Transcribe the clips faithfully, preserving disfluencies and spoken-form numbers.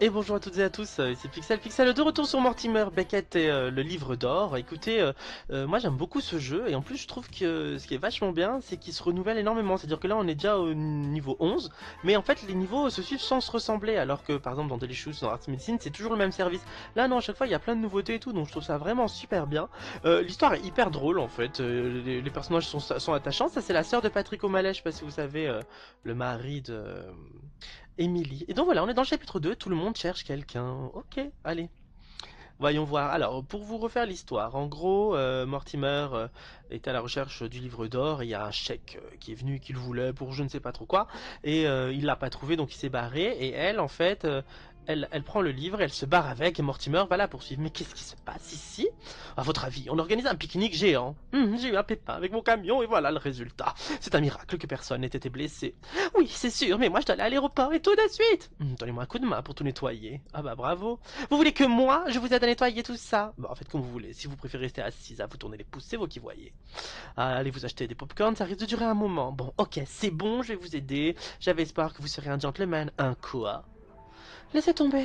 Et bonjour à toutes et à tous, euh, ici Pixel. Pixel de retour sur Mortimer Beckett et euh, le livre d'or. Écoutez, euh, euh, moi j'aime beaucoup ce jeu et en plus je trouve que euh, ce qui est vachement bien, c'est qu'il se renouvelle énormément. C'est-à-dire que là on est déjà au niveau onze, mais en fait les niveaux se suivent sans se ressembler. Alors que par exemple dans Delicious, dans Arts Medicine, c'est toujours le même service. Là non, à chaque fois il y a plein de nouveautés et tout, donc je trouve ça vraiment super bien. Euh, L'histoire est hyper drôle en fait, euh, les, les personnages sont, sont attachants. Ça c'est la sœur de Patrick O'Malley, je sais pas si vous savez, euh, le mari de... Emily. Et donc voilà, on est dans le chapitre deux, tout le monde cherche quelqu'un. Ok, allez, voyons voir. Alors, pour vous refaire l'histoire, en gros, euh, Mortimer euh, est à la recherche du livre d'or, et il y a un chèque euh, qui est venu, qu'il voulait pour je ne sais pas trop quoi, et euh, il l'a pas trouvé, donc il s'est barré, et elle, en fait... euh, elle, elle prend le livre, elle se barre avec, et Mortimer va la poursuivre. Mais qu'est-ce qui se passe ici? À votre avis, on organise un pique-nique géant. Hum, j'ai eu un pépin avec mon camion, et voilà le résultat. C'est un miracle que personne n'ait été blessé. Oui, c'est sûr, mais moi je dois aller à l'aéroport et tout de suite. Hum, Donnez-moi un coup de main pour tout nettoyer. Ah bah bravo. Vous voulez que moi, je vous aide à nettoyer tout ça? Bah en fait, comme vous voulez. Si vous préférez rester assise à vous tourner les pouces, c'est vous qui voyez. Ah, allez vous acheter des popcorns, ça risque de durer un moment. Bon, ok, c'est bon, je vais vous aider. J'avais espoir que vous seriez un gentleman. Un quoi? Laissez tomber.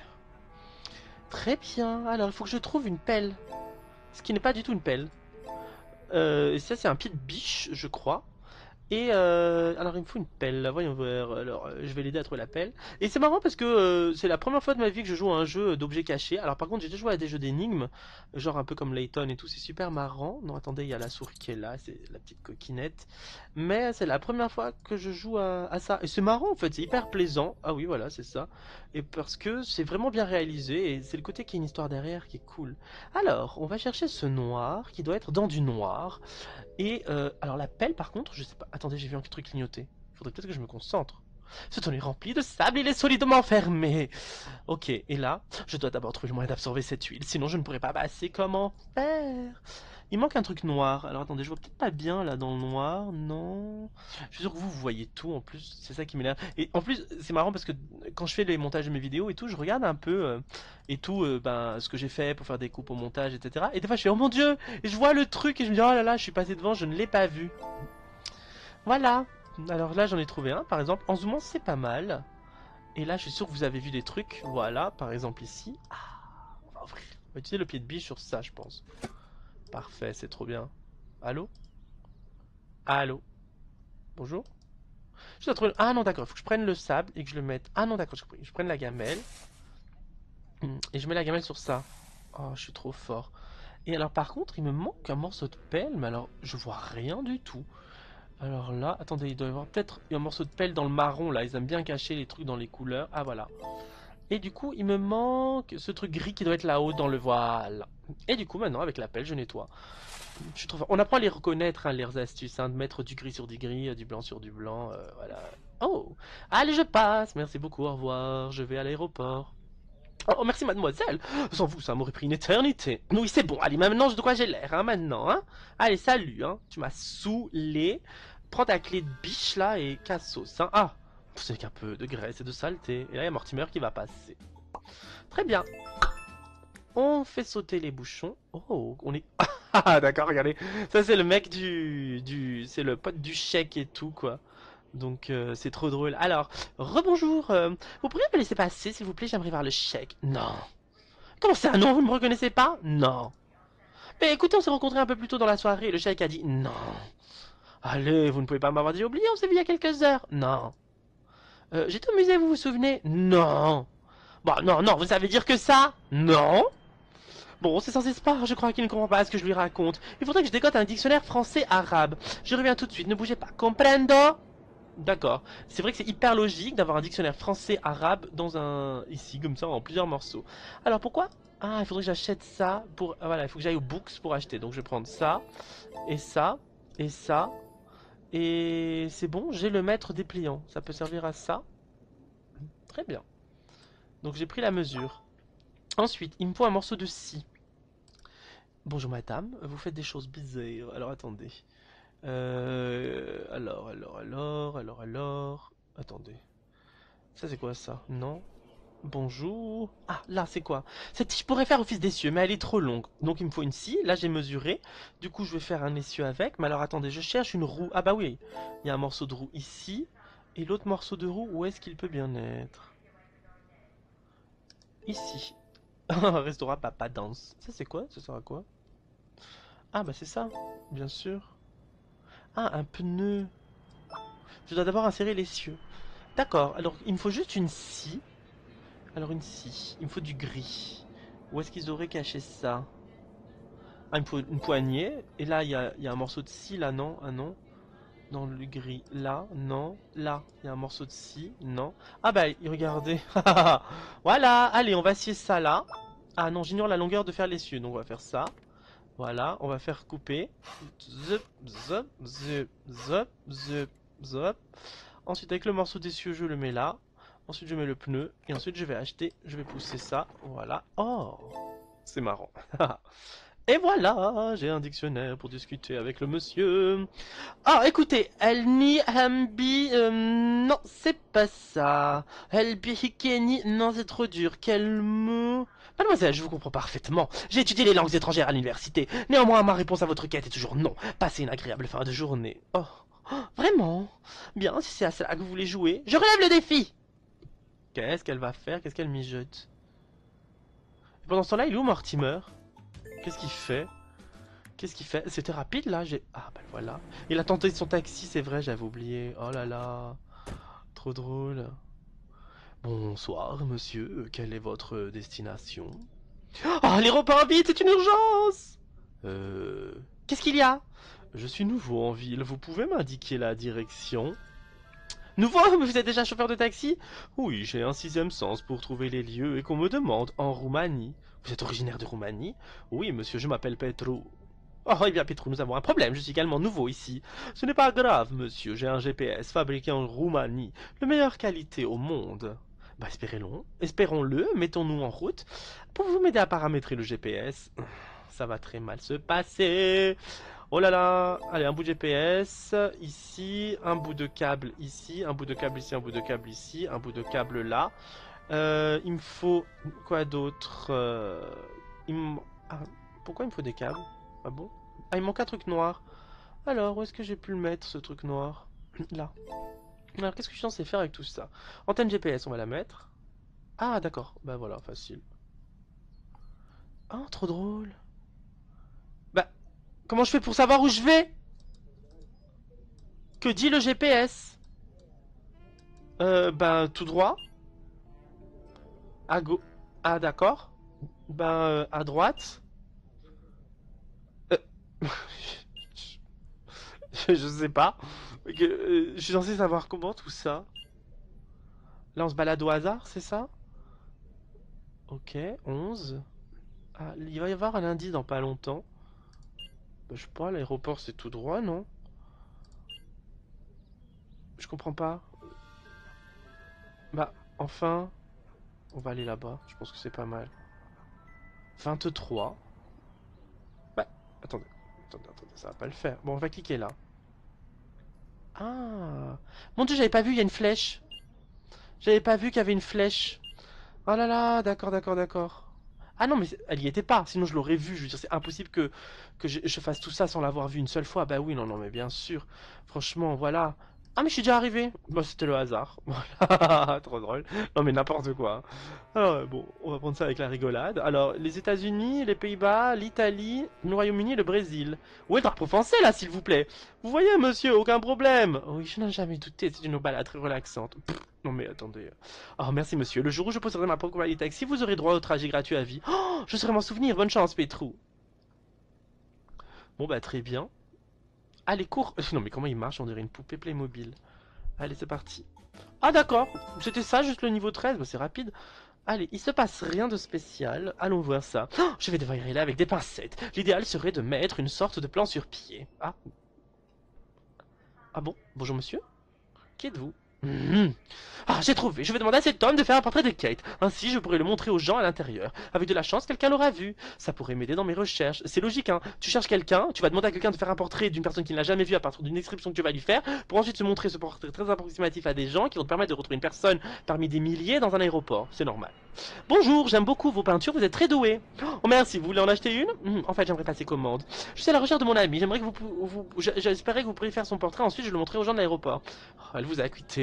Très bien. Alors, il faut que je trouve une pelle. Ce qui n'est pas du tout une pelle. Euh, ça, c'est un pied de biche, je crois. Et euh, alors il me faut une pelle, voyons voir, alors euh, je vais l'aider à trouver la pelle. Et c'est marrant parce que euh, c'est la première fois de ma vie que je joue à un jeu d'objets cachés. Alors par contre j'ai déjà joué à des jeux d'énigmes, genre un peu comme Layton et tout, c'est super marrant. Non attendez, il y a la souris qui est là, c'est la petite coquinette. Mais c'est la première fois que je joue à, à ça. Et c'est marrant en fait, c'est hyper plaisant. Ah oui voilà, c'est ça. Et parce que c'est vraiment bien réalisé et c'est le côté qui a une histoire derrière qui est cool. Alors, on va chercher ce noir qui doit être dans du noir. Et euh, alors la pelle par contre, je sais pas. Attendez, j'ai vu un truc clignoter. Faudrait peut-être que je me concentre. Ce tonneau est rempli de sable, il est solidement fermé. Ok, et là, je dois d'abord trouver le moyen d'absorber cette huile, sinon je ne pourrai pas passer. Comment faire? Il manque un truc noir. Alors attendez, je vois peut-être pas bien là dans le noir. Non. Je suis sûr que vous, vous voyez tout en plus. C'est ça qui m'énerve. Et en plus, c'est marrant parce que quand je fais les montages de mes vidéos et tout, je regarde un peu euh, et tout, euh, ben, ce que j'ai fait pour faire des coupes au montage, et cetera. Et des fois, je fais oh mon dieu! Et je vois le truc et je me dis oh là là, je suis passé devant, je ne l'ai pas vu. Voilà. Alors là, j'en ai trouvé un. Par exemple, en zoomant, c'est pas mal. Et là, je suis sûr que vous avez vu des trucs. Voilà, par exemple ici. Ah, on va ouvrir. On va utiliser le pied de biche sur ça, je pense. Parfait, c'est trop bien. Allô? Allô? Bonjour? Je dois trouver... Ah non, d'accord, il faut que je prenne le sable et que je le mette... Ah non, d'accord, je, je prenne la gamelle. Et je mets la gamelle sur ça. Oh, je suis trop fort. Et alors, par contre, il me manque un morceau de pelle, mais alors, je vois rien du tout. Alors là, attendez, il doit y avoir peut-être un morceau de pelle dans le marron, là. Ils aiment bien cacher les trucs dans les couleurs. Ah, voilà. Et du coup, il me manque ce truc gris qui doit être là-haut dans le voile. Et du coup, maintenant, avec la pelle, je nettoie. Je trouve... On apprend à les reconnaître, hein, les astuces, hein, de mettre du gris sur du gris, du blanc sur du blanc, euh, voilà. Oh, allez, je passe. Merci beaucoup, au revoir. Je vais à l'aéroport. Oh, merci, mademoiselle. Sans vous, ça m'aurait pris une éternité. Oui, c'est bon. Allez, maintenant, de quoi j'ai l'air, hein, maintenant, hein. Allez, salut, hein. Tu m'as saoulé. Prends ta clé de biche, là, et casse-sauce, hein. Ah, c'est qu'un peu de graisse et de saleté. Et là, il y a Mortimer qui va passer. Très bien. On fait sauter les bouchons. Oh, on est... Ah, d'accord, regardez. Ça, c'est le mec du... du... C'est le pote du chèque et tout, quoi. Donc, euh, c'est trop drôle. Alors, rebonjour. Euh, vous pourriez me laisser passer, s'il vous plaît? J'aimerais voir le chèque. Non. Comment ça, non? Vous ne me reconnaissez pas? Non. Mais écoutez, on s'est rencontrés un peu plus tôt dans la soirée. Le chèque a dit non. Allez, vous ne pouvez pas m'avoir dit oublié, on s'est vu il y a quelques heures. Non. Euh, J'étais au musée, vous vous souvenez? Non. Bon, non, non, vous savez dire que ça? Non. Bon, c'est sans espoir, je crois qu'il ne comprend pas ce que je lui raconte. Il faudrait que je décote un dictionnaire français-arabe. Je reviens tout de suite, ne bougez pas. Comprendo? D'accord. C'est vrai que c'est hyper logique d'avoir un dictionnaire français-arabe dans un... ici, comme ça, en plusieurs morceaux. Alors, pourquoi? Ah, il faudrait que j'achète ça pour... Ah, voilà, il faut que j'aille au Books pour acheter. Donc, je vais prendre ça, et ça, et ça. Et c'est bon, j'ai le mètre dépliant. Ça peut servir à ça. Très bien. Donc, j'ai pris la mesure. Ensuite, il me faut un morceau de scie. Bonjour madame, vous faites des choses bizarres. Alors attendez. Euh, alors, alors, alors, alors, alors. Attendez. Ça c'est quoi ça? Non. Bonjour. Ah, là c'est quoi? Cette tige pourrait faire office d'essieu, mais elle est trop longue. Donc il me faut une scie. Là j'ai mesuré. Du coup je vais faire un essieu avec. Mais alors attendez, je cherche une roue. Ah bah oui. Il y a un morceau de roue ici. Et l'autre morceau de roue, où est-ce qu'il peut bien être? Ici. Un restaurant Papa Danse. Ça c'est quoi? Ça sert à quoi? Ah bah c'est ça, bien sûr. Ah, un pneu. Je dois d'abord insérer l'essieu. D'accord, alors il me faut juste une scie. Alors une scie, il me faut du gris. Où est-ce qu'ils auraient caché ça? Ah, il me faut une poignée. Et là, il y a, il y a un morceau de scie, là, non? Ah non. Dans le gris, là, non. Là, il y a un morceau de scie, non. Ah bah, regardez. Voilà, allez, on va scier ça là. Ah non, j'ignore la longueur de faire l'essieu, donc on va faire ça. Voilà, on va faire couper. Zup, zup, zup, zup, zup, zup. Ensuite, avec le morceau d'essieu, je le mets là. Ensuite, je mets le pneu. Et ensuite, je vais acheter, je vais pousser ça. Voilà. Oh, c'est marrant. Et voilà, j'ai un dictionnaire pour discuter avec le monsieur. Ah, écoutez, Elni Hambi, euh, non, c'est pas ça. Elbi Hikeni, non, c'est trop dur. Quel mot? Mademoiselle, je vous comprends parfaitement. J'ai étudié les langues étrangères à l'université. Néanmoins, ma réponse à votre quête est toujours non. Passez une agréable fin de journée. Oh, oh, vraiment? Bien, si c'est à cela que vous voulez jouer, je relève le défi. Qu'est-ce qu'elle va faire? Qu'est-ce qu'elle mijote? Et pendant ce temps-là, il est où Mortimer? Qu'est-ce qu'il fait? Qu'est-ce qu'il fait? C'était rapide là, j'ai... Ah bah voilà. Il a tenté son taxi, c'est vrai, j'avais oublié. Oh là là. Trop drôle. Bonsoir, monsieur. Quelle est votre destination? Oh, les repas vite, c'est une urgence! Euh... Qu'est-ce qu'il y a? Je suis nouveau en ville, vous pouvez m'indiquer la direction? Nouveau? Mais vous êtes déjà chauffeur de taxi? Oui, j'ai un sixième sens pour trouver les lieux et qu'on me demande en Roumanie. Vous êtes originaire de Roumanie? Oui, monsieur, je m'appelle Petru. Oh, eh bien, Petru, nous avons un problème. Je suis également nouveau ici. Ce n'est pas grave, monsieur. J'ai un G P S fabriqué en Roumanie, de meilleure qualité au monde. Bah, espérons-le. Espérons-le. Mettons-nous en route. Pouvez-vous m'aider à paramétrer le G P S? Ça va très mal se passer. Oh là là. Allez, un bout de G P S ici, un bout de câble ici, un bout de câble ici, un bout de câble ici, un bout de câble là. Euh, il me faut quoi d'autre? euh, il me... ah, pourquoi il me faut des câbles? Ah bon? Ah, il manque un truc noir. Alors, où est-ce que j'ai pu le mettre, ce truc noir? Là. Alors, qu'est-ce que je suis censé faire avec tout ça? Antenne G P S, on va la mettre. Ah, d'accord. Bah voilà, facile. Ah, trop drôle. Bah, comment je fais pour savoir où je vais? Que dit le G P S? Euh, ben, tout droit. À gauche. Ah, d'accord. Ben, euh, à droite. Euh... je, je sais pas. Que- euh, je suis censé savoir comment tout ça. Là, on se balade au hasard, c'est ça? Ok, onze. Ah, il va y avoir un indice dans pas longtemps. Bah, je sais pas, l'aéroport c'est tout droit, non? Je comprends pas. Bah, enfin, on va aller là-bas. Je pense que c'est pas mal. vingt-trois. Bah, attendez. Attendez, attendez, ça va pas le faire. Bon, on va cliquer là. Ah! Mon Dieu, j'avais pas vu, il y a une flèche. J'avais pas vu qu'il y avait une flèche. Oh là là, d'accord, d'accord, d'accord. Ah non, mais elle y était pas, sinon je l'aurais vu. Je veux dire, c'est impossible que, que je, je fasse tout ça sans l'avoir vu une seule fois. Bah oui, non, non, mais bien sûr. Franchement, voilà. Ah, mais je suis déjà arrivé. Bah, c'était le hasard. Voilà, trop drôle. Non, mais n'importe quoi. Alors, bon, on va prendre ça avec la rigolade. Alors, les États-Unis, les Pays-Bas, l'Italie, le Royaume-Uni et le Brésil. Où est le drapeau français, là, s'il vous plaît? Vous voyez, monsieur, aucun problème. Oui, je n'ai jamais douté. C'est une balade très relaxante. Pff, non, mais attendez. Oh, merci, monsieur. Le jour où je posséderai ma propre compagnie de taxi, vous aurez droit au trajet gratuit à vie. Oh, je saurai m'en souvenir. Bonne chance, Petrou. Bon, bah, très bien. Allez, cours. Non, mais comment il marche? On dirait une poupée Playmobil. Allez, c'est parti. Ah, d'accord. C'était ça, juste le niveau treize. Bah, c'est rapide. Allez, il se passe rien de spécial. Allons voir ça. Oh, je vais devoir y aller avec des pincettes. L'idéal serait de mettre une sorte de plan sur pied. Ah. Ah bon? Bonjour, monsieur? Qui êtes-vous? Mhm. Ah, j'ai trouvé. Je vais demander à cet homme de faire un portrait de Kate. Ainsi, je pourrai le montrer aux gens à l'intérieur. Avec de la chance, quelqu'un l'aura vu. Ça pourrait m'aider dans mes recherches. C'est logique, hein. Tu cherches quelqu'un, tu vas demander à quelqu'un de faire un portrait d'une personne qui ne l'a jamais vu à partir d'une description que tu vas lui faire, pour ensuite se montrer ce portrait très approximatif à des gens qui vont te permettre de retrouver une personne parmi des milliers dans un aéroport. C'est normal. Bonjour, j'aime beaucoup vos peintures, vous êtes très doué. Oh, merci, vous voulez en acheter une? Hmm, En fait, j'aimerais passer commande. Je suis à la recherche de mon ami. J'aimerais que vous, vous j'espérais que vous pourriez faire son portrait. Ensuite, je le montrerai aux gens de l'aéroport. Oh, elle vous a acquitté.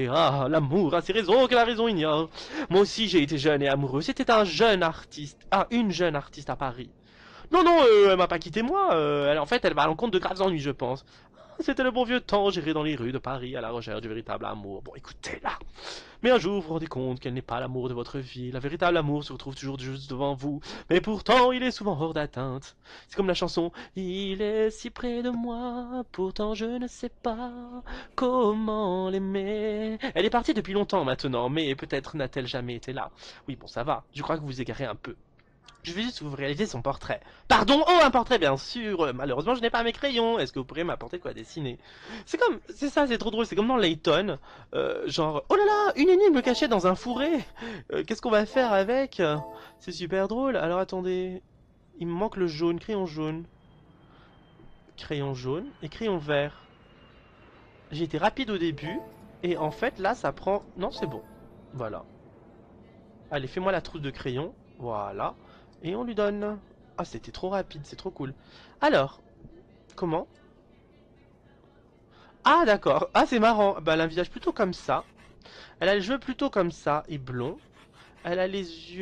aimé. Ah, l'amour a ses raisons que la raison ignore. Moi aussi j'ai été jeune et amoureux. C'était un jeune artiste. Ah, une jeune artiste à Paris. Non, non, euh, elle m'a pas quitté moi. Euh, elle, en fait, elle va à l'encontre de graves ennuis, je pense. C'était le bon vieux temps, j'irai dans les rues de Paris à la recherche du véritable amour. Bon, écoutez, là. Mais un jour, vous vous rendez compte qu'elle n'est pas l'amour de votre vie. La véritable amour se retrouve toujours juste devant vous. Mais pourtant, il est souvent hors d'atteinte. C'est comme la chanson « Il est si près de moi, pourtant je ne sais pas comment l'aimer. » Elle est partie depuis longtemps maintenant, mais peut-être n'a-t-elle jamais été là. Oui, bon, ça va. Je crois que vous vous égarez un peu. Je vais juste vous réaliser son portrait. Pardon, oh, un portrait, bien sûr. Euh, Malheureusement, je n'ai pas mes crayons. Est-ce que vous pourriez m'apporter de quoi dessiner? C'est comme, c'est ça, c'est trop drôle. C'est comme dans Layton. Euh, genre, oh là là, une énigme cachée dans un fourré. Euh, Qu'est-ce qu'on va faire avec? C'est super drôle. Alors attendez, il me manque le jaune, crayon jaune, crayon jaune et crayon vert. J'ai été rapide au début et en fait là, ça prend. Non, c'est bon. Voilà. Allez, fais-moi la trousse de crayon. Voilà. Et on lui donne. Ah, c'était trop rapide, c'est trop cool. Alors, comment? Ah, d'accord. Ah, c'est marrant. Bah, elle a un visage plutôt comme ça. Elle a les cheveux plutôt comme ça et blond. Elle a les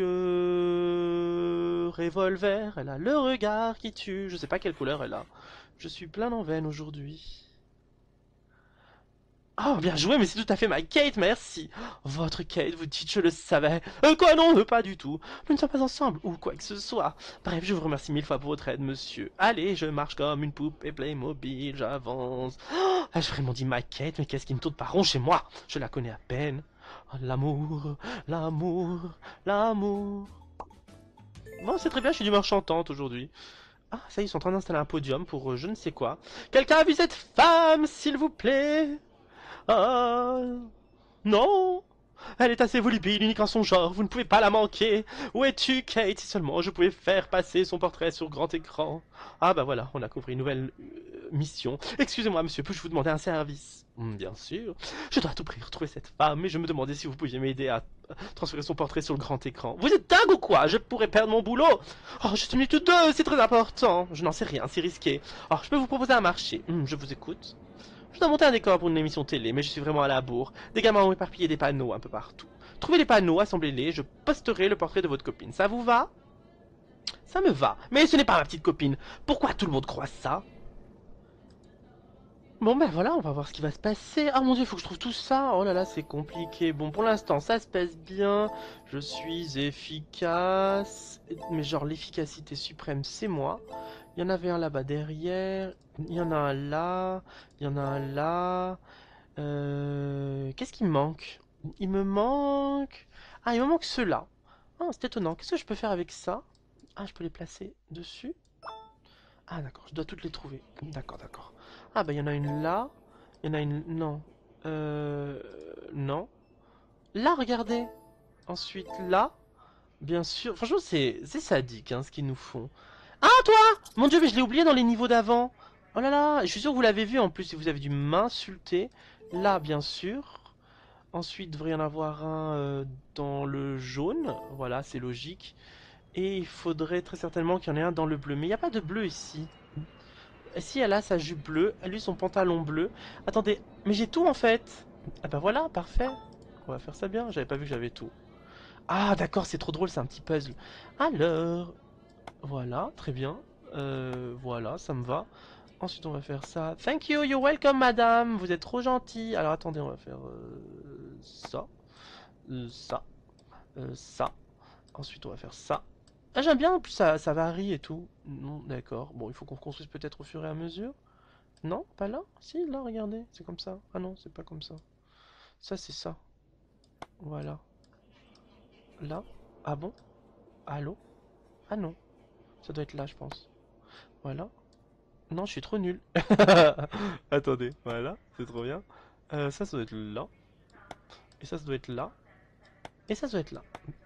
yeux revolver. Elle a le regard qui tue. Je sais pas quelle couleur elle a. Je suis plein en veine aujourd'hui. Oh, bien joué, mais c'est tout à fait ma Kate, merci. Votre Kate, vous dites, je le savais. Euh, quoi, non, euh, pas du tout. Nous ne sommes pas ensemble, ou quoi que ce soit. Bref, je vous remercie mille fois pour votre aide, monsieur. Allez, je marche comme une poupée Playmobil, j'avance. Oh, ah, j'ai vraiment dit ma Kate, mais qu'est-ce qui me tourne par rond chez moi? Je la connais à peine. Oh, l'amour, l'amour, l'amour. Bon, c'est très bien, je suis d'humeur chantante aujourd'hui. Ah, ça y est, ils sont en train d'installer un podium pour euh, je ne sais quoi. Quelqu'un a vu cette femme, s'il vous plaît? Ah, non, elle est assez volubile, unique en son genre, vous ne pouvez pas la manquer. Où es-tu, Kate? Si seulement je pouvais faire passer son portrait sur grand écran. Ah bah voilà, on a compris une nouvelle euh, mission. Excusez-moi, monsieur, puis-je vous demander un service? Hmm, bien sûr. Je dois à tout prix retrouver cette femme, mais je me demandais si vous pouviez m'aider à transférer son portrait sur le grand écran. Vous êtes dingue ou quoi? Je pourrais perdre mon boulot. Oh, juste une minute ou deux, c'est très important. Je n'en sais rien, c'est risqué. Oh, je peux vous proposer un marché. Hmm, je vous écoute. Je dois monter un décor pour une émission télé, mais je suis vraiment à la bourre. Des gamins ont éparpillé des panneaux un peu partout. Trouvez les panneaux, assemblez-les, je posterai le portrait de votre copine. Ça vous va? Ça me va. Mais ce n'est pas ma petite copine. Pourquoi tout le monde croit ça? Bon ben voilà, on va voir ce qui va se passer. Ah mon dieu, il faut que je trouve tout ça. Oh là là, c'est compliqué. Bon, pour l'instant, ça se passe bien. Je suis efficace. Mais genre, l'efficacité suprême, c'est moi. Il y en avait un là-bas derrière. Il y en a un là. Il y en a un là. Euh... Qu'est-ce qui me manque? Il me manque... Ah, il me manque ceux-là. Ah, c'est étonnant. Qu'est-ce que je peux faire avec ça? Ah, je peux les placer dessus. Ah, d'accord, je dois toutes les trouver. D'accord, d'accord. Ah, bah, il y en a une là. Il y en a une... Non. Euh... Non. Là, regardez. Ensuite, là. Bien sûr. Franchement, c'est c'est sadique, hein, ce qu'ils nous font. Ah, toi! Mon dieu, mais je l'ai oublié dans les niveaux d'avant. Oh là là, je suis sûr que vous l'avez vu en plus, si vous avez dû m'insulter. Là, bien sûr. Ensuite, il devrait y en avoir un euh, dans le jaune. Voilà, c'est logique. Et il faudrait très certainement qu'il y en ait un dans le bleu. Mais il n'y a pas de bleu ici. Et si elle a sa jupe bleue, lui son pantalon bleu. Attendez, mais j'ai tout en fait. Ah bah voilà, parfait. On va faire ça bien, j'avais pas vu que j'avais tout. Ah d'accord, c'est trop drôle, c'est un petit puzzle. Alors, voilà, très bien. Euh, voilà, ça me va. Ensuite, on va faire ça. Thank you, you're welcome, madame. Vous êtes trop gentil. Alors, attendez, on va faire euh, ça. Euh, ça. Euh, ça. Ensuite, on va faire ça. Ah, j'aime bien, en plus, ça, ça varie et tout. Non, d'accord. Bon, il faut qu'on construise peut-être au fur et à mesure. Non, pas là? Si, là, regardez. C'est comme ça. Ah non, c'est pas comme ça. Ça, c'est ça. Voilà. Là. Ah bon? Allô? Ah non. Ça doit être là, je pense. Voilà. Non, je suis trop nul. Attendez, voilà, c'est trop bien. Euh, ça, ça doit être là. Et ça, ça doit être là. Et ça, ça doit être là.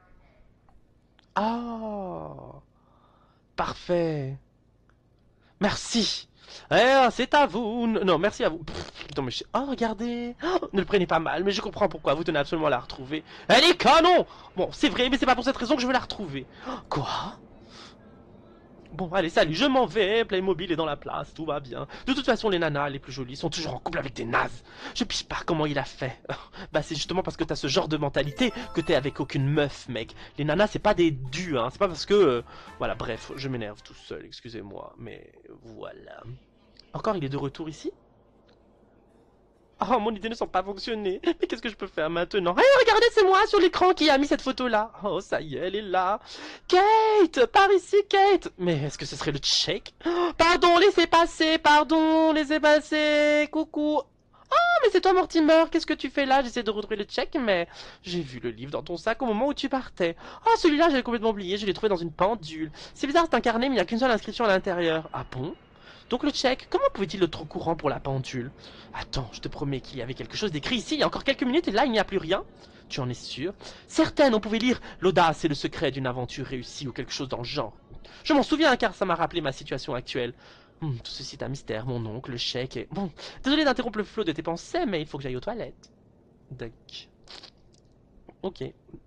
Ah, parfait. Merci. Eh, c'est à vous. Non, merci à vous. Pff, putain, mais je... Oh, regardez. Oh, ne le prenez pas mal, mais je comprends pourquoi. Vous tenez absolument à la retrouver. Elle est canon. Bon, c'est vrai, mais c'est pas pour cette raison que je veux la retrouver. Quoi? Bon, allez, salut, je m'en vais, Playmobil est dans la place, tout va bien. De toute façon, les nanas les plus jolies sont toujours en couple avec des nazes. Je pige pas comment il a fait. Bah, c'est justement parce que t'as ce genre de mentalité que t'es avec aucune meuf, mec. Les nanas, c'est pas des dus, hein, c'est pas parce que... euh, Voilà, bref, je m'énerve tout seul, excusez-moi, mais voilà. Encore, il est de retour ici? Oh, mon idée ne semble pas fonctionner. Mais qu'est-ce que je peux faire maintenant? Hé, hey, regardez, c'est moi sur l'écran qui a mis cette photo-là. Oh, ça y est, elle est là. Kate, par ici, Kate. Mais est-ce que ce serait le check? Oh, pardon, laissez passer, pardon, laissez passer. Coucou. Oh, mais c'est toi, Mortimer. Qu'est-ce que tu fais là? J'essaie de retrouver le check, mais j'ai vu le livre dans ton sac au moment où tu partais. Oh, celui-là, j'avais complètement oublié. Je l'ai trouvé dans une pendule. C'est bizarre, c'est un carnet, mais il n'y a qu'une seule inscription à l'intérieur. Ah bon? Donc le check, comment pouvait-il être trop courant pour la pendule? Attends, je te promets qu'il y avait quelque chose d'écrit ici il y a encore quelques minutes et là il n'y a plus rien. Tu en es sûr? Certaines, on pouvait lire l'audace et le secret d'une aventure réussie ou quelque chose dans le genre. Je m'en souviens car ça m'a rappelé ma situation actuelle. Hmm, tout ceci est un mystère, mon oncle, le chèque et... Bon, désolé d'interrompre le flot de tes pensées, mais il faut que j'aille aux toilettes. D'accord. Ok.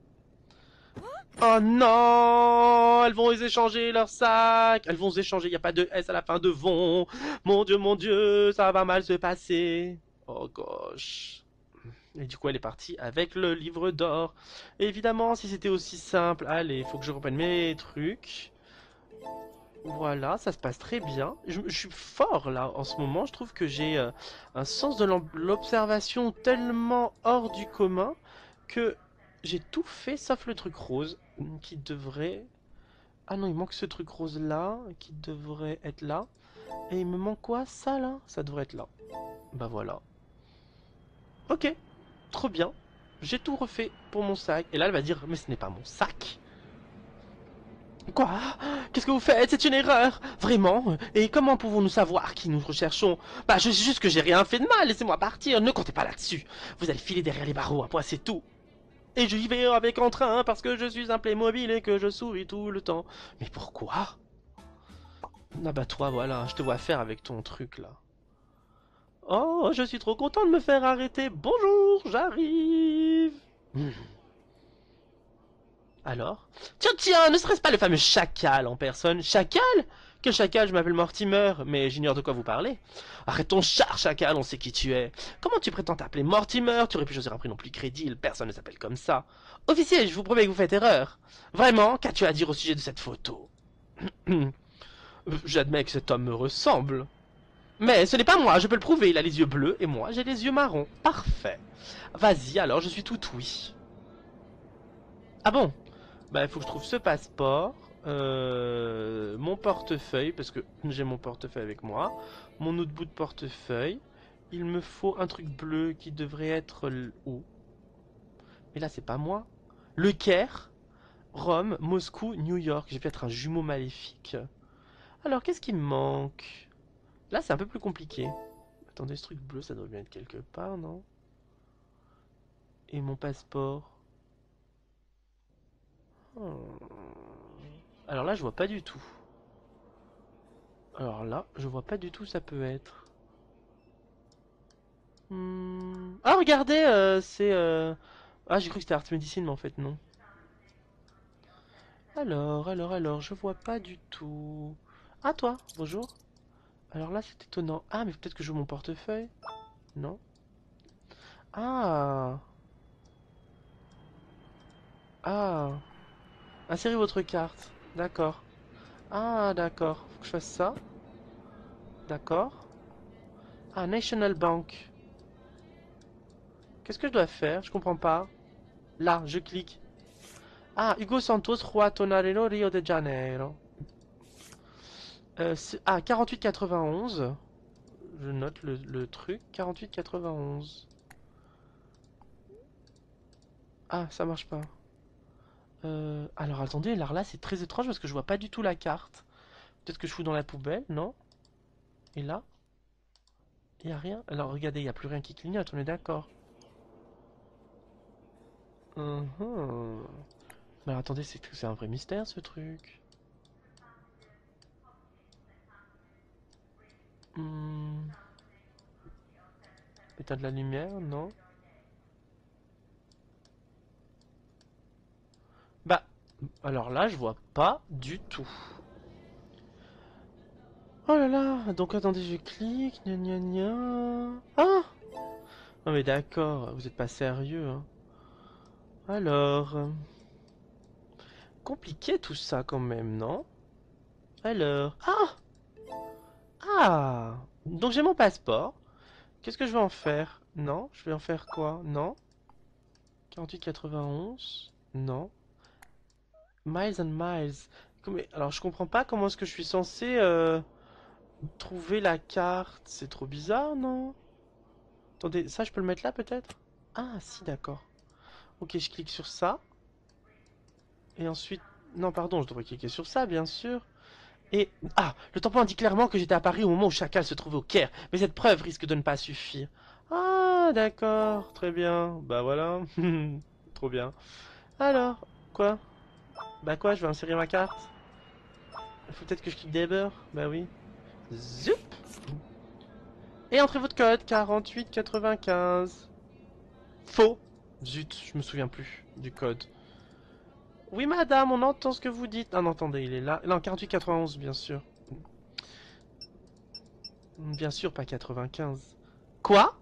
Oh non! Elles vont échanger leur sac! Elles vont échanger, il n'y a pas de S à la fin de vont! Mon Dieu, mon Dieu, ça va mal se passer! Oh gosh! Et du coup, elle est partie avec le livre d'or. Évidemment, si c'était aussi simple... Allez, il faut que je reprenne mes trucs. Voilà, ça se passe très bien. Je, je suis fort là en ce moment. Je trouve que j'ai euh, un sens de l'observation tellement hors du commun que j'ai tout fait sauf le truc rose qui devrait... Ah non, il manque ce truc rose là qui devrait être là. Et il me manque quoi? Ça là? Ça devrait être là. Bah voilà. Ok, trop bien. J'ai tout refait pour mon sac. Et là, elle va dire, mais ce n'est pas mon sac. Quoi? Qu'est-ce que vous faites? C'est une erreur! Vraiment? Et comment pouvons-nous savoir qui nous recherchons? Bah, je sais juste que j'ai rien fait de mal, laissez-moi partir, ne comptez pas là-dessus. Vous allez filer derrière les barreaux, un point c'est tout. Et j'y vais avec entrain parce que je suis un Playmobil et que je souris tout le temps. Mais pourquoi? Ah bah toi, voilà, je te vois faire avec ton truc là. Oh, je suis trop content de me faire arrêter. Bonjour, j'arrive. Hmm. Alors? Tiens, tiens, ne serait-ce pas le fameux chacal en personne? Chacal? Quel chacal? Je m'appelle Mortimer, mais j'ignore de quoi vous parlez. Arrête ton char, chacal, on sait qui tu es. Comment tu prétends t'appeler Mortimer? Tu aurais pu choisir un prénom plus crédible, personne ne s'appelle comme ça. Officier, je vous promets que vous faites erreur. Vraiment? Qu'as-tu à dire au sujet de cette photo? J'admets que cet homme me ressemble. Mais ce n'est pas moi, je peux le prouver, il a les yeux bleus et moi j'ai les yeux marrons. Parfait. Vas-y, alors je suis tout oui. Ah bon? Bah, il faut que je trouve ce passeport, euh, mon portefeuille, parce que j'ai mon portefeuille avec moi, mon autre bout de portefeuille. Il me faut un truc bleu qui devrait être où? Mais là, c'est pas moi. Le Caire, Rome, Moscou, New York. J'ai peut-être un jumeau maléfique. Alors, qu'est-ce qui me manque? Là, c'est un peu plus compliqué. Attendez, ce truc bleu, ça doit bien être quelque part, non? Et mon passeport? Hmm. Alors là, je vois pas du tout. Alors là, je vois pas du tout où ça peut être. Hmm. Ah, regardez, euh, c'est... euh, Ah, j'ai cru que c'était Art Medicine, mais en fait, non. Alors, alors, alors, je vois pas du tout. Ah, toi, bonjour. Alors là, c'est étonnant. Ah, mais peut-être que je joue mon portefeuille. Non. Ah. Ah. Insérez votre carte. D'accord. Ah, d'accord. Faut que je fasse ça. D'accord. Ah, National Bank. Qu'est-ce que je dois faire? Je comprends pas. Là, je clique. Ah, Hugo Santos, Roi Tonarelo, Rio de Janeiro. Euh, ah, quarante-huit quatre-vingt-onze. Je note le, le truc. quarante-huit quatre-vingt-onze. Ah, ça marche pas. Euh, alors attendez, alors là c'est très étrange parce que je vois pas du tout la carte. Peut-être que je fous dans la poubelle, non? Et là? Il y a rien? Alors regardez, il y a plus rien qui clignote, on est d'accord. Mhm. Mais alors, attendez, c'est c'est un vrai mystère ce truc. Hmm. État de la lumière, non? Bah, alors là je vois pas du tout. Oh là là, donc attendez, je clique, gna gna gna. Ah! Non mais d'accord, vous êtes pas sérieux, hein. Alors, euh, compliqué tout ça quand même, non? Alors, ah! Ah! Donc j'ai mon passeport. Qu'est-ce que je vais en faire? Non, je vais en faire quoi? Non? quarante-huit quatre-vingt-onze? Non. Miles and miles. Mais, alors je comprends pas comment est-ce que je suis censé euh, trouver la carte. C'est trop bizarre, non? Attendez, ça je peux le mettre là peut-être? Ah si, d'accord. Ok, je clique sur ça. Et ensuite... Non, pardon, je devrais cliquer sur ça, bien sûr. Et... Ah, le tampon indique clairement que j'étais à Paris au moment où Chacal se trouvait au Caire. Mais cette preuve risque de ne pas suffire. Ah, d'accord, très bien. Bah voilà. Trop bien. Alors, quoi? Bah quoi, je vais insérer ma carte? Il faut peut-être que je clique des beurres. Bah oui. Zoup! Et entrez votre code, quarante-huit quatre-vingt-quinze. Faux. Zut, je me souviens plus du code. Oui, madame, on entend ce que vous dites. Ah non, attendez, il est là. Non, quarante-huit quatre-vingt-onze, bien sûr. Bien sûr, pas quatre-vingt-quinze. Quoi?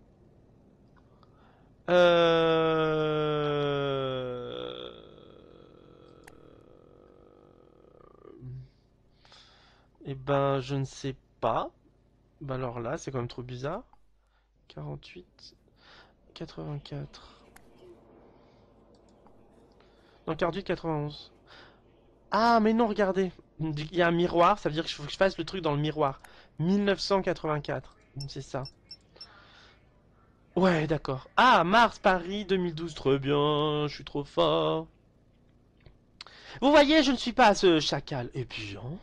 Euh... Eh ben, je ne sais pas. Bah alors là, c'est quand même trop bizarre. quarante-huit quatre-vingt-quatre. Non, quarante-huit quatre-vingt-onze. Ah, mais non, regardez. Il y a un miroir, ça veut dire qu'il faut que je fasse le truc dans le miroir. mille neuf cent quatre-vingt-quatre. C'est ça. Ouais, d'accord. Ah, Mars, Paris, deux mille douze. Très bien, je suis trop fort. Vous voyez, je ne suis pas ce chacal. Et puis, hein?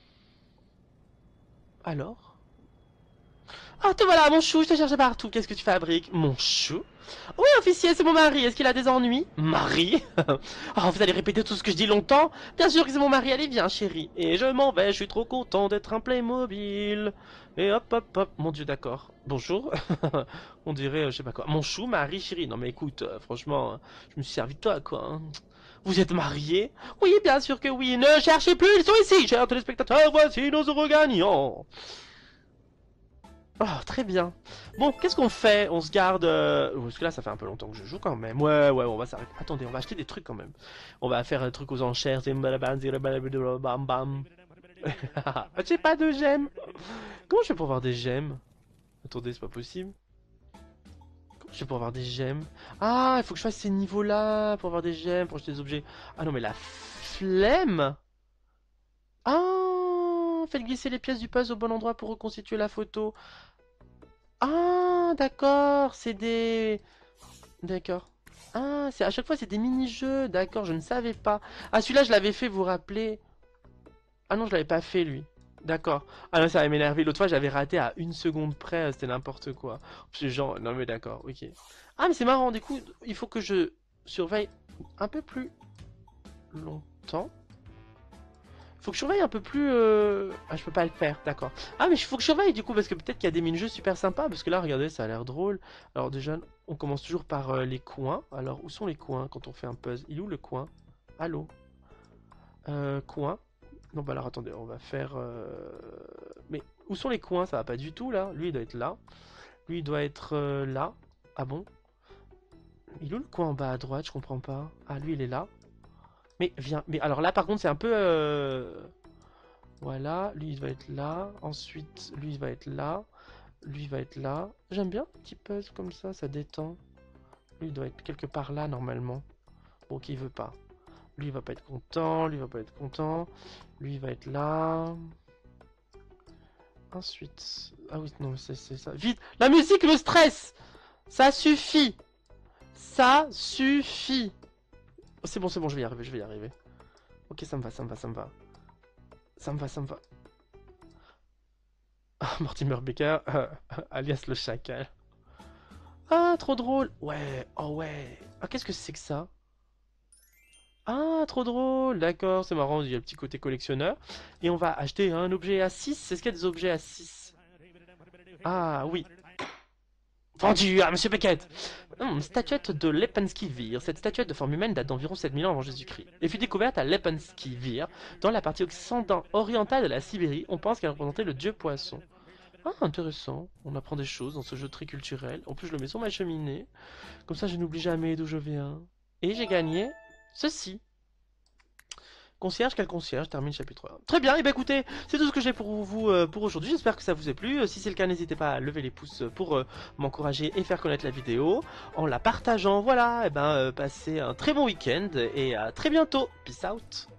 Alors? Ah, te voilà, mon chou, je te cherchais partout. Qu'est-ce que tu fabriques? Mon chou? Oui, officier, c'est mon mari. Est-ce qu'il a des ennuis? Mari? Oh, vous allez répéter tout ce que je dis longtemps? Bien sûr que c'est mon mari. Allez, viens, chérie. Et je m'en vais, je suis trop content d'être un Playmobil. Et hop, hop, hop. Mon Dieu, d'accord. Bonjour. On dirait, euh, je sais pas quoi. Mon chou, mari, chérie. Non, mais écoute, euh, franchement, euh, je me suis servi de toi, quoi, hein. Vous êtes mariés? Oui, bien sûr que oui. Ne cherchez plus, ils sont ici, chers téléspectateurs. Voici nos heureux gagnants. Oh, très bien. Bon, qu'est-ce qu'on fait? On se garde... euh, Parce que là, ça fait un peu longtemps que je joue quand même. Ouais, ouais, on va s'arrêter. Attendez, on va acheter des trucs quand même. On va faire un truc aux enchères. Bam, bam. J'ai pas de gemmes. Comment je fais pour avoir des gemmes? Attendez, c'est pas possible. Comment je fais pour avoir des gemmes? Ah, il faut que je fasse ces niveaux-là pour avoir des gemmes, pour acheter des objets. Ah non, mais la flemme! Ah, faites glisser les pièces du puzzle au bon endroit pour reconstituer la photo. Ah, d'accord, c'est des... D'accord. Ah, c'est à chaque fois c'est des mini-jeux, d'accord, je ne savais pas. Ah, celui-là je l'avais fait, vous vous rappelez? Ah non, je l'avais pas fait lui. D'accord. Ah non, ça va m'énerver. L'autre fois j'avais raté à une seconde près, c'était n'importe quoi. C'est genre, non mais d'accord, ok. Ah mais c'est marrant, du coup, il faut que je surveille un peu plus longtemps. Faut que je surveille un peu plus... euh, Ah, je peux pas le faire, d'accord. Ah, mais il faut que je surveille du coup, parce que peut-être qu'il y a des mini-jeux super sympas, parce que là, regardez, ça a l'air drôle. Alors déjà, on commence toujours par euh, les coins. Alors, où sont les coins quand on fait un puzzle? Il est où le coin? Allô? Euh, coin? Non, bah alors attendez, on va faire... euh, Mais où sont les coins? Ça va pas du tout, là. Lui, il doit être là. Lui, il doit être euh, là. Ah bon? Il est où le coin en bas à droite? Je comprends pas. Ah, lui, il est là. Mais viens. Mais alors là, par contre, c'est un peu... euh, Voilà, lui il va être là, ensuite lui il va être là, lui il va être là. J'aime bien un petit puzzle comme ça, ça détend. Lui il doit être quelque part là normalement. Bon, qui veut pas. Lui il va pas être content, lui il va pas être content. Lui il va être là. Ensuite... Ah oui, non, c'est ça. Vite, la musique me stresse. Ça suffit. Ça suffit. Oh, c'est bon, c'est bon, je vais y arriver, je vais y arriver. Ok, ça me va, ça me va, ça me va. Ça me va, ça me va. Mortimer Baker, euh, alias le chacal. Ah, trop drôle. Ouais, oh ouais. Ah, qu'est-ce que c'est que ça? Ah, trop drôle. D'accord, c'est marrant, il y a le petit côté collectionneur. Et on va acheter un objet à six. Est-ce qu'il y a des objets à six? Ah, oui. Vendu à Monsieur Beckett. Hum, statuette de Lepenski-Vir. Cette statuette de forme humaine date d'environ sept mille ans avant Jésus-Christ. Elle fut découverte à Lepenski-Vir, dans la partie occidentale orientale de la Sibérie. On pense qu'elle représentait le dieu poisson. Ah, intéressant. On apprend des choses dans ce jeu très culturel. En plus, je le mets sur ma cheminée. Comme ça, je n'oublie jamais d'où je viens. Et j'ai gagné ceci. Concierge, quel concierge? Termine chapitre un. Très bien, et bien écoutez, c'est tout ce que j'ai pour vous euh, pour aujourd'hui. J'espère que ça vous a plu. Euh, Si c'est le cas, n'hésitez pas à lever les pouces pour euh, m'encourager et faire connaître la vidéo. En la partageant, voilà, et ben euh, passez un très bon week-end et à très bientôt. Peace out.